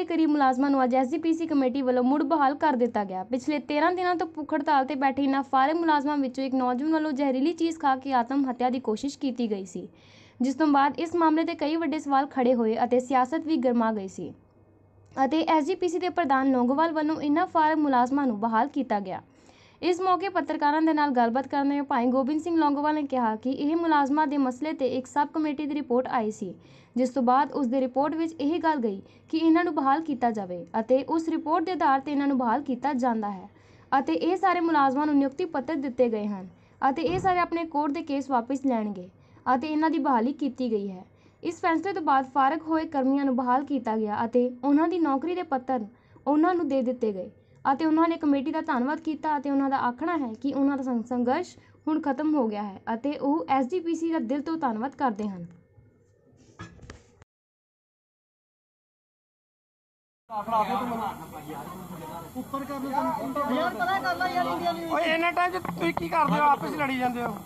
ਦੇ ਕਰੀਬ ਮੁਲਾਜ਼ਮਾਂ ਨੂੰ ਅੱਜ SGPC ਕਮੇਟੀ ਵੱਲੋਂ ਮੁੜ ਬਹਾਲ ਕਰ ਦਿੱਤਾ ਗਿਆ। ਪਿਛਲੇ 13 ਦਿਨਾਂ ਤੋਂ ਭੁੱਖ ਹੜਤਾਲ ਤੇ ਬੈਠੇ ਇਨ੍ਹਾਂ ਫਾਰਗ ਮੁਲਾਜ਼ਮਾਂ ਵਿੱਚੋਂ ਇੱਕ ਨੌਜਵਾਨ ਵੱਲੋਂ ਜ਼ਹਿਰੀਲੀ ਚੀਜ਼ ਖਾ ਕੇ ਆਤਮ ਹੱਤਿਆ ਦੀ ਕੋਸ਼ਿਸ਼ ਕੀਤੀ ਗਈ ਸੀ, ਜਿਸ ਤੋਂ ਬਾਅਦ ਇਸ ਮਾਮਲੇ ਤੇ ਕਈ ਵੱਡੇ ਸਵਾਲ ਖੜੇ ਹੋਏ ਅਤੇ ਸਿਆਸਤ ਵੀ ਗਰਮਾ ਗਈ ਸੀ ਅਤੇ SGPC ਦੇ ਪ੍ਰਧਾਨ ਲੌਂਗੋਵਾਲ ਵੱਲੋਂ ਇਨ੍ਹਾਂ ਫਾਰਗ ਮੁਲਾਜ਼ਮਾਂ ਨੂੰ ਬਹਾਲ ਕੀਤਾ ਗਿਆ। ਇਸ ਮੌਕੇ ਪੱਤਰਕਾਰਾਂ ਦੇ ਨਾਲ ਗੱਲਬਾਤ ਕਰਦੇ ਹੋਏ ਭਾਈ ਗੋਬਿੰਦ ਸਿੰਘ ਲੌਂਗੋਵਾਲ ਨੇ ਕਿਹਾ ਕਿ ਇਹ ਮੁਲਾਜ਼ਮਾਂ ਦੇ ਮਸਲੇ ਤੇ ਇੱਕ ਸਬ ਕਮੇਟੀ ਦੀ ਰਿਪੋਰਟ ਆਈ ਸੀ, ਜਿਸ ਤੋਂ ਬਾਅਦ ਉਸ ਦੇ ਰਿਪੋਰਟ ਵਿੱਚ ਇਹ ਗੱਲ ਗਈ ਕਿ ਇਹਨਾਂ ਨੂੰ ਬਹਾਲ ਕੀਤਾ ਜਾਵੇ ਅਤੇ ਉਸ ਰਿਪੋਰਟ ਦੇ ਆਧਾਰ ਤੇ ਇਹਨਾਂ ਨੂੰ ਬਹਾਲ ਕੀਤਾ ਜਾਂਦਾ ਹੈ ਅਤੇ ਇਹ ਸਾਰੇ ਮੁਲਾਜ਼ਮਾਂ ਨੂੰ ਨਿਯੁਕਤੀ ਪੱਤਰ ਦਿੱਤੇ ਗਏ ਹਨ ਅਤੇ ਇਹ ਸਾਰੇ ਆਪਣੇ ਕੋਰਟ ਦੇ ਕੇਸ ਵਾਪਸ ਲੈਣਗੇ ਅਤੇ ਇਹਨਾਂ ਦੀ ਬਹਾਲੀ ਕੀਤੀ ਗਈ ਹੈ। ਇਸ ਫੈਸਲੇ ਤੋਂ ਬਾਅਦ ਫਾਰਗ ਹੋਏ ਕਰਮੀਆਂ ਨੂੰ ਬਹਾਲ ਕੀਤਾ ਗਿਆ ਅਤੇ ਉਹਨਾਂ ਦੀ ਨੌਕਰੀ ਦੇ ਪੱਤਰ ਉਹਨਾਂ ਨੂੰ ਦੇ ਦਿੱਤੇ ਗਏ ਅਤੇ ਉਹਨਾਂ ਨੇ ਕਮੇਟੀ ਦਾ ਧੰਨਵਾਦ ਕੀਤਾ ਅਤੇ ਉਹਨਾਂ ਦਾ ਆਖਣਾ ਹੈ ਕਿ ਉਹਨਾਂ ਦਾ ਸੰਘਰਸ਼ ਹੁਣ ਖਤਮ ਹੋ ਗਿਆ ਹੈ ਅਤੇ ਉਹ SGPC ਦਾ ਦਿਲ ਤੋਂ ਧੰਨਵਾਦ ਕਰਦੇ ਹਨ। ਇਹਨਾਂ ਟਾਈਮ 'ਚ ਤੁਸੀਂ ਕੀ ਕਰਦੇ ਹੋ? ਆਪਸ ਲੜੀ ਜਾਂਦੇ ਹੋ।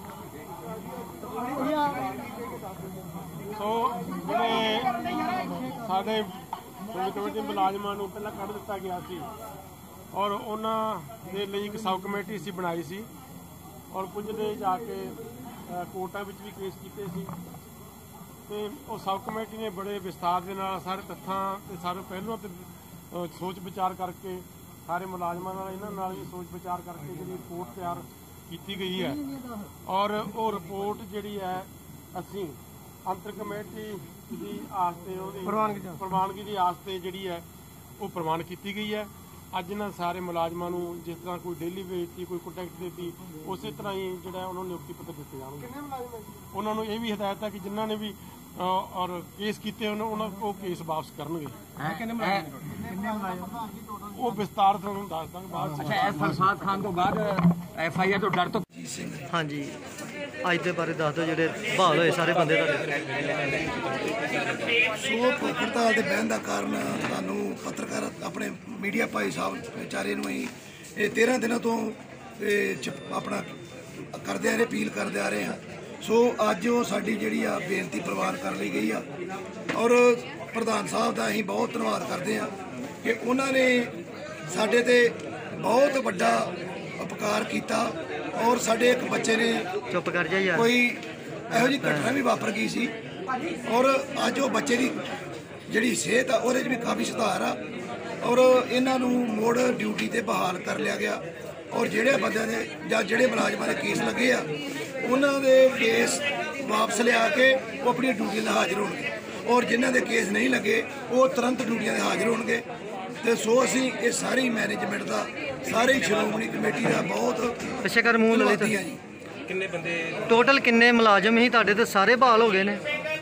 ਸੋ ਜਿਹੜੇ ਸਾਡੇ ਕਮੇਟੀ ਮੁਲਾਜ਼ਮਾਂ ਨੂੰ ਪਹਿਲਾਂ ਕੱਢ ਦਿੱਤਾ ਗਿਆ ਸੀ ਔਰ ਉਹਨਾਂ ਦੇ ਲਈ ਇੱਕ ਸਬ ਕਮੇਟੀ ਅਸੀਂ ਬਣਾਈ ਸੀ ਔਰ ਕੁਝ ਦੇ ਜਾ ਕੇ ਕੋਰਟਾਂ ਵਿੱਚ ਵੀ ਕੇਸ ਕੀਤੇ ਸੀ ਤੇ ਉਹ ਸਬ ਕਮੇਟੀ ਨੇ ਬੜੇ ਵਿਸਤਾਰ ਦੇ ਨਾਲ ਸਾਰੇ ਤੱਥਾਂ ਤੇ ਸਾਰੇ ਪਹਿਲੂਆਂ ਤੇ ਸੋਚ ਵਿਚਾਰ ਕਰਕੇ ਸਾਰੇ ਮੁਲਾਜ਼ਮਾਂ ਨਾਲ ਇਹਨਾਂ ਨਾਲ ਵੀ ਸੋਚ ਵਿਚਾਰ ਕਰਕੇ ਜਿਹੜੀ ਰਿਪੋਰਟ ਤਿਆਰ ਕੀਤੀ ਗਈ ਹੈ ਔਰ ਉਹ ਰਿਪੋਰਟ ਜਿਹੜੀ ਹੈ ਅਸੀਂ ਅੰਤਰ ਕਮੇਟੀ ਦੀ ਆਸ ਤੇ ਉਹਦੀ ਪ੍ਰਵਾਨਗੀ ਦੀ ਆਸ ਤੇ ਜਿਹੜੀ ਹੈ ਉਹ ਪ੍ਰਵਾਨ ਕੀਤੀ ਗਈ ਹੈ। ਅੱਜ ਇਹਨਾਂ ਸਾਰੇ ਮੁਲਾਜ਼ਮਾਂ ਨੂੰ ਜਿਸ ਤਰ੍ਹਾਂ ਕੋਈ ਡੇਲੀ ਵੇਜ ਦੀ ਕੋਈ ਕੰਟੈਕਟ ਦਿੱਤੀ ਉਸੇ ਤਰ੍ਹਾਂ ਹੀ ਜਿਹੜਾ ਉਹਨਾਂ ਨੂੰ ਨਿਯੁਕਤੀ ਪੱਤਰ ਦਿੱਤੇ ਜਾਣਗੇ। ਉਹਨਾਂ ਨੂੰ ਇਹ ਵੀ ਹਦਾਇਤ ਹੈ ਕਿ ਜਿਨ੍ਹਾਂ ਨੇ ਵੀ ਔਰ ਕੇਸ ਕੀਤੇ ਉਹਨਾਂ ਉਹ ਕੇਸ ਵਾਪਸ ਕਰਨਗੇ। ਉਹ ਵਿਸਤਾਰ ਤੁਹਾਨੂੰ ਦੱਸ ਦਾਂਗੇ ਬਾਅਦ। ਅੱਛਾ, ਸਰਸਾਦ ਖਾਨ ਤੋਂ ਬਾਅਦ FIR ਤੋਂ ਡਰ ਤੋਂ ਹਾਂਜੀ ਅੱਜ ਦੇ ਬਾਰੇ ਦੱਸ ਦਿਓ ਜਿਹੜੇ ਬਹਾਲ ਹੋਏ ਸਾਰੇ ਬੰਦੇ ਤੁਹਾਡੇ। ਸੋ ਭੁੱਖ ਹੜਤਾਲ ਦੇ ਬਹਿਣ ਦਾ ਕਾਰਨ ਤੁਹਾਨੂੰ ਪੱਤਰਕਾਰ ਆਪਣੇ ਮੀਡੀਆ ਭਾਈ ਸਾਹਿਬ ਵਿਚਾਰੇ ਨੂੰ ਹੀ ਇਹ 13 ਦਿਨਾਂ ਤੋਂ ਆਪਣਾ ਕਰਦੇ ਆ ਰਹੇ ਅਪੀਲ ਕਰਦੇ ਆ ਰਹੇ ਹਾਂ। ਸੋ ਅੱਜ ਉਹ ਸਾਡੀ ਜਿਹੜੀ ਆ ਬੇਨਤੀ ਪ੍ਰਵਾਨ ਕਰ ਲਈ ਗਈ ਆ ਔਰ ਪ੍ਰਧਾਨ ਸਾਹਿਬ ਦਾ ਅਸੀਂ ਬਹੁਤ ਧੰਨਵਾਦ ਕਰਦੇ ਹਾਂ ਕਿ ਉਹਨਾਂ ਨੇ ਸਾਡੇ ਤੇ ਬਹੁਤ ਵੱਡਾ ਉਪਕਾਰ ਕੀਤਾ ਔਰ ਸਾਡੇ ਇੱਕ ਬੱਚੇ ਨੇ ਚੁੱਪ ਕਰ ਜਾ ਯਾਰ ਕੋਈ ਇਹੋ ਜਿਹੀ ਘਟਨਾ ਵੀ ਵਾਪਰ ਗਈ ਸੀ ਔਰ ਅੱਜ ਉਹ ਬੱਚੇ ਦੀ ਜਿਹੜੀ ਸਿਹਤ ਆ ਉਹਦੇ 'ਚ ਵੀ ਕਾਫੀ ਸੁਧਾਰ ਆ ਔਰ ਇਹਨਾਂ ਨੂੰ ਮੁੜ ਡਿਊਟੀ ਤੇ ਬਹਾਲ ਕਰ ਲਿਆ ਗਿਆ ਔਰ ਜਿਹੜੇ ਬੰਦਿਆਂ ਦੇ ਜਾਂ ਜਿਹੜੇ ਮੁਲਾਜ਼ਮਾਂ ਦੇ ਕੇਸ ਲੱਗੇ ਆ ਉਹਨਾਂ ਦੇ ਕੇਸ ਵਾਪਸ ਲਿਆ ਕੇ ਉਹ ਆਪਣੀ ਡਿਊਟੀ 'ਤੇ ਹਾਜ਼ਰ ਹੋਣਗੇ ਔਰ ਜਿਨ੍ਹਾਂ ਦੇ ਕੇਸ ਨਹੀਂ ਲੱਗੇ ਉਹ ਤੁਰੰਤ ਡਿਊਟੀਆਂ 'ਤੇ ਹਾਜ਼ਰ ਹੋਣਗੇ। ਤੇ ਸੋ ਅਸੀਂ ਇਹ ਸਾਰੀ ਮੈਨੇਜਮੈਂਟ ਦਾ ਸਾਰੀ ਸ਼੍ਰੋਮਣੀ ਕਮੇਟੀ ਦਾ ਬਹੁਤ ਪਿੱਛੇ ਕਰ ਮੂੰਹ ਲੈ ਜੀ। ਕਿੰਨੇ ਬੰਦੇ ਟੋਟਲ ਕਿੰਨੇ ਮੁਲਾਜ਼ਮ ਸੀ ਤੁਹਾਡੇ ਤੇ ਸਾਰੇ ਬਹਾਲ ਹੋ ਗਏ ਨੇ?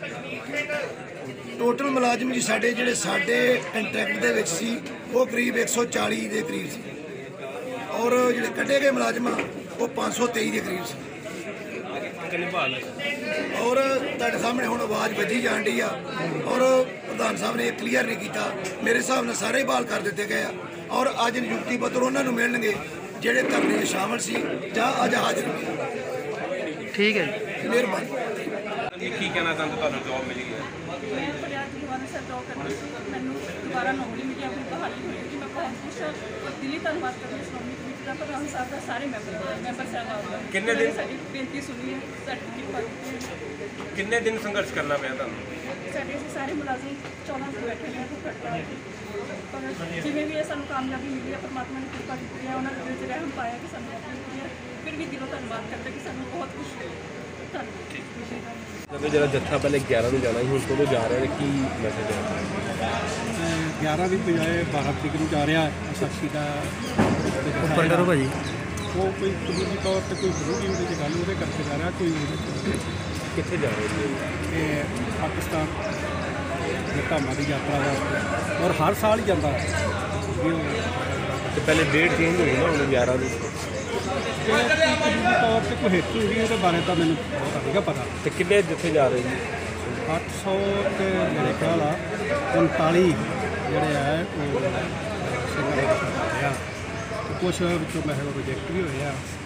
ਟੋਟਲ ਮੁਲਾਜ਼ਮ ਜੀ ਸਾਡੇ ਜਿਹੜੇ ਸਾਡੇ ਕੰਟਰੈਕਟ ਦੇ ਵਿੱਚ ਸੀ ਉਹ ਕਰੀਬ 140 ਦੇ ਕਰੀਬ ਸੀ ਔਰ ਜਿਹੜੇ ਕੱਢੇ ਗਏ ਮੁਲਾਜ਼ਮ ਉਹ 523 ਦੇ ਕਰੀਬ ਸੀ। ਔਰ ਤੁਹਾਡੇ ਸਾਹਮਣੇ ਹੁਣ ਆਵਾਜ਼ ਵੱਜੀ ਜਾਣ ਡਈ ਆ ਔਰ ਪ੍ਰਧਾਨ ਸਾਹਿਬ ਨੇ ਕਲੀਅਰ ਨਹੀਂ ਕੀਤਾ। ਮੇਰੇ ਹਿਸਾਬ ਨਾਲ ਸਾਰੇ ਬਹਾਲ ਕਰ ਦਿੱਤੇ ਗਏ ਆ ਔਰ ਅੱਜ ਨਿਯੁਕਤੀ ਪੱਤਰ ਉਹਨਾਂ ਨੂੰ ਮਿਲਣਗੇ ਜਿਹੜੇ ਧਰਨੇ 'ਚ ਸ਼ਾਮਲ ਸੀ ਜਾਂ ਅੱਜ ਹਾਜ਼ਰ ਹੋਏ। ਠੀਕ ਹੈ ਜੀ, ਮਿਹਰਬਾਨੀ। ਕੀ ਕਹਿਣਾ ਚਾਹੁੰਦੇ ਤੁਹਾਨੂੰ ਜੌਬ ਮਿਲ ਗਈ ਹੈ? ਮੈਨੂੰ ਦੁਬਾਰਾ ਨੌਕਰੀ ਮਿਲੀ ਆਪਣੀ ਬਹਾਲੀ ਹੋਈ ਕਿ ਮੈਂ ਬਹੁਤ ਖੁਸ਼ ਹਾਂ ਔਰ ਦਿਲੀ ਧੰਨਵਾਦ ਕਰਦੀ ਸ਼੍ਰੋਮਣੀ ਕਮੇਟੀ ਦਾ ਪ੍ਰਧਾਨ ਸਾਹਿਬ ਦਾ ਸਾਰੇ ਮੈਂਬਰ ਸਾਹਿਬਾਨ ਦਾ। ਕਿੰਨੇ ਦਿਨ ਸਾਡੀ ਬੇਨਤੀ ਸੁਣੀ ਹੈ, ਸਾਡੀ ਕਿਰਪਾ। ਕਿੰਨੇ ਦਿਨ ਸੰਘਰਸ਼ ਕਰਨਾ ਪਿਆ ਤੁਹਾਨੂੰ? ਸਾਡੇ ਅਸੀਂ ਸਾਰੇ ਮੁਲਾਜ਼ਮ 14 ਦਿਨ ਬੈਠੇ ਨੇ ਭੁੱਖ ਹੜਤਾਲ ਤੇ ਪਰ ਜਿਵੇਂ ਵੀ ਇਹ ਸਾਨੂੰ ਕਾਮਯਾਬੀ ਮਿਲੀ ਹੈ ਪਰਮਾਤਮਾ ਨੇ ਕਿਰਪਾ ਕੀਤੀ ਹੈ ਉਹਨਾਂ ਦੇ ਦਿਲ 'ਚ ਰਹਿਮ ਪਾਇਆ ਕਿ ਸਾਨੂੰ ਨੌਕਰੀ ਮਿਲੀ ਹੈ। ਫਿਰ ਵੀ ਦਿਲੋਂ ਧੰਨਵਾਦ ਕਰਦੇ ਕਿ ਸਾਨੂੰ ਬਹੁਤ ਖੁਸ਼ੀ ਹੋਈ। ਧੰਨਵਾਦ। ਜਦੋਂ ਜਿਹੜਾ ਜੱਥਾ ਪਹਿਲੇ 11 ਨੂੰ ਜਾਣਾ ਸੀ ਹੁਣ ਕਦੋਂ ਜਾ ਰਿਹਾ ਕੀ ਮੈਸੇਜ ਹੈ? 11 ਦੀ ਬਜਾਏ 12 ਤਰੀਕ ਨੂੰ ਜਾ ਰਿਹਾ ਸਾਖੀ ਦਾ ਉੱਪਰ ਕਰੋ ਭਾਜੀ। ਉਹ ਕੋਈ ਕਾਨੂੰਨੀ ਤੌਰ ਤੇ ਕੋਈ ਜ਼ਰੂਰੀ ਉਹਦੇ 'ਚ ਗੱਲ ਉਹਦੇ ਕਰਕੇ ਜਾ ਰਿਹਾ ਕੋਈ ਕਿੱਥੇ ਜਾ ਰਹੇ ਜੀ? ਇਹ ਪਾਕਿਸਤਾਨ ਦੇ ਧਾਮਾਂ ਦੀ ਯਾਤਰਾ ਦਾ ਔਰ ਹਰ ਸਾਲ ਹੀ ਜਾਂਦਾ ਤੇ ਪਹਿਲੇ ਡੇਟ ਚੇਂਜ ਹੋਈ ਨਾ ਹੁਣ 11 ਦੀ। ਕਾਨੂੰਨੀ ਤੌਰ ਤੇ ਕੋਈ ਹੇਤੂ ਹੋਈ ਉਹਦੇ ਬਾਰੇ ਤਾਂ ਮੈਨੂੰ ਬਹੁਤ ਨਹੀਂ ਪਤਾ। ਤੇ ਕਿੰਨੇ ਜਿੱਥੇ ਜਾ ਰਹੇ ਜੀ? 800 ਤੇ ਮੇਰੇ ਖਿਆਲ ਆ 39 ਜਿਹੜੇ ਆ ਉਹ ਸਿੰਘਾਂ ਦੇ ਆ ਕੁਛ ਵਿੱਚੋਂ ਮੈਂ ਰਿਜੈਕਟ ਵੀ ਹੋਏ ਆ।